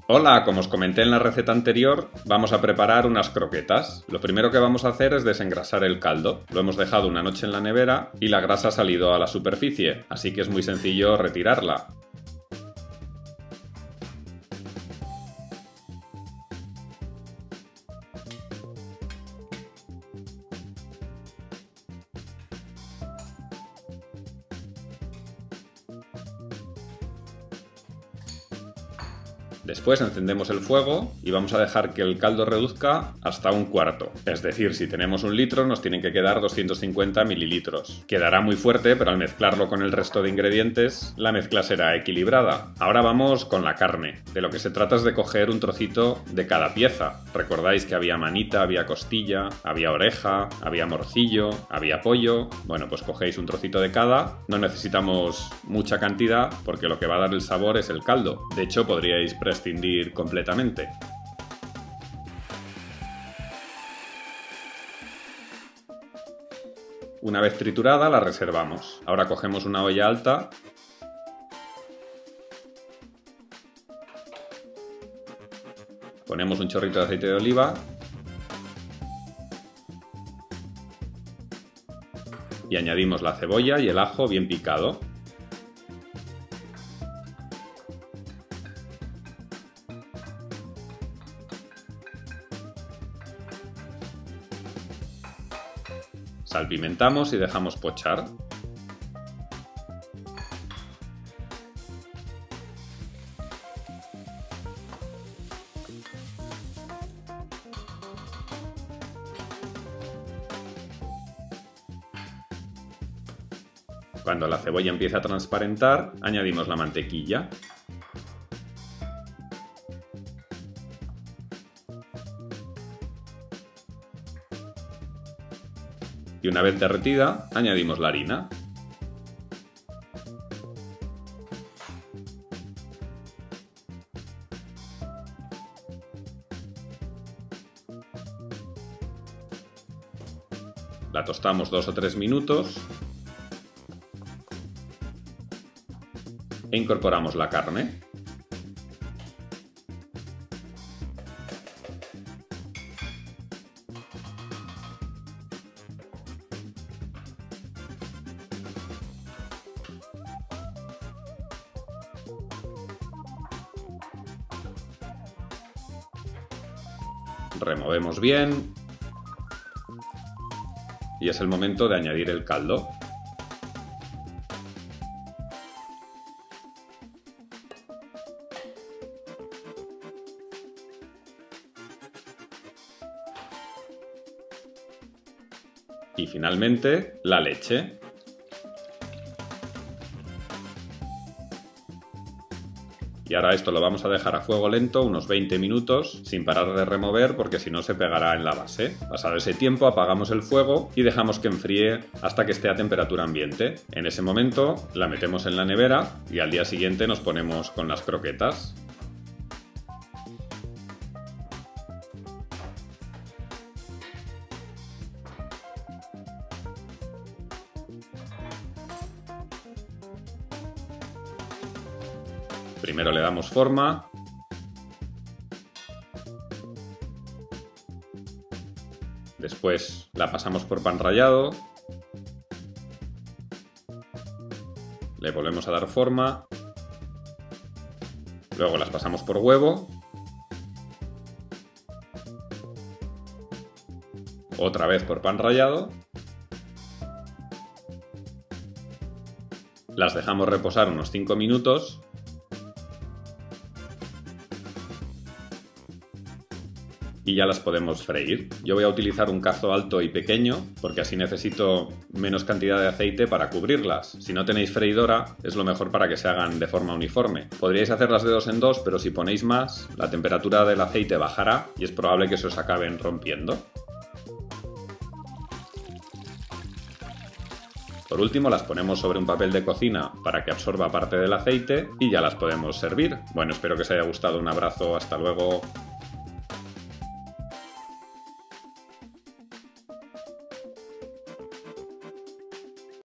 Hola, como os comenté en la receta anterior, vamos a preparar unas croquetas. Lo primero que vamos a hacer es desengrasar el caldo. Lo hemos dejado una noche en la nevera y la grasa ha salido a la superficie, así que es muy sencillo retirarla. Después encendemos el fuego y vamos a dejar que el caldo reduzca hasta un cuarto. Es decir, si tenemos 1 litro nos tienen que quedar 250 mililitros. Quedará muy fuerte, pero al mezclarlo con el resto de ingredientes, la mezcla será equilibrada. Ahora vamos con la carne. De lo que se trata es de coger un trocito de cada pieza. Recordáis que había manita, había costilla, había oreja, había morcillo, había pollo. Bueno, pues cogéis un trocito de cada. No necesitamos mucha cantidad porque lo que va a dar el sabor es el caldo. De hecho, podríais prescindir completamente. Una vez triturada la reservamos. Ahora cogemos una olla alta ponemos un chorrito de aceite de oliva y añadimos la cebolla y el ajo bien picado. Salpimentamos y dejamos pochar. Cuando la cebolla empiece a transparentar, añadimos la mantequilla. Y una vez derretida, añadimos la harina. La tostamos 2 o 3 minutos e incorporamos la carne. Removemos bien y es el momento de añadir el caldo. Y finalmente la leche. Y ahora esto lo vamos a dejar a fuego lento unos 20 minutos sin parar de remover porque si no se pegará en la base. Pasado ese tiempo apagamos el fuego y dejamos que enfríe hasta que esté a temperatura ambiente. En ese momento la metemos en la nevera y al día siguiente nos ponemos con las croquetas. Primero le damos forma. Después la pasamos por pan rallado. Le volvemos a dar forma. Luego las pasamos por huevo. Otra vez por pan rallado. Las dejamos reposar unos 5 minutos. Y ya las podemos freír. Yo voy a utilizar un cazo alto y pequeño porque así necesito menos cantidad de aceite para cubrirlas. Si no tenéis freidora es lo mejor para que se hagan de forma uniforme. Podríais hacerlas de 2 en 2, pero si ponéis más, la temperatura del aceite bajará y es probable que se os acaben rompiendo. Por último las ponemos sobre un papel de cocina para que absorba parte del aceite y ya las podemos servir. Bueno, espero que os haya gustado. Un abrazo, hasta luego.